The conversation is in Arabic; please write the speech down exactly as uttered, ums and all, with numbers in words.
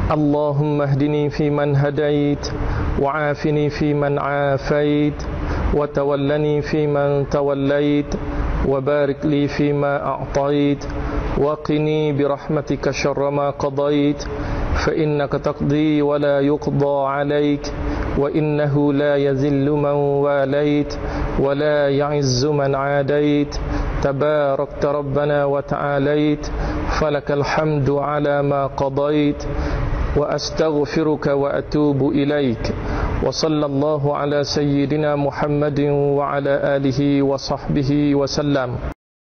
اللهم اهدني فيمن هديت، وعافني فيمن عافيت، وتولني فيمن توليت، وبارك لي فيما أعطيت، وقني برحمتك شر ما قضيت، فإنك تقضي ولا يقضى عليك، وإنه لا يذل من واليت ولا يعز من عاديت، تباركت ربنا وتعاليت، فلك الحمد على ما قضيت، وأستغفرك وأتوب إليك. وصلى الله على سيدنا محمد وعلى آله وصحبه وسلم.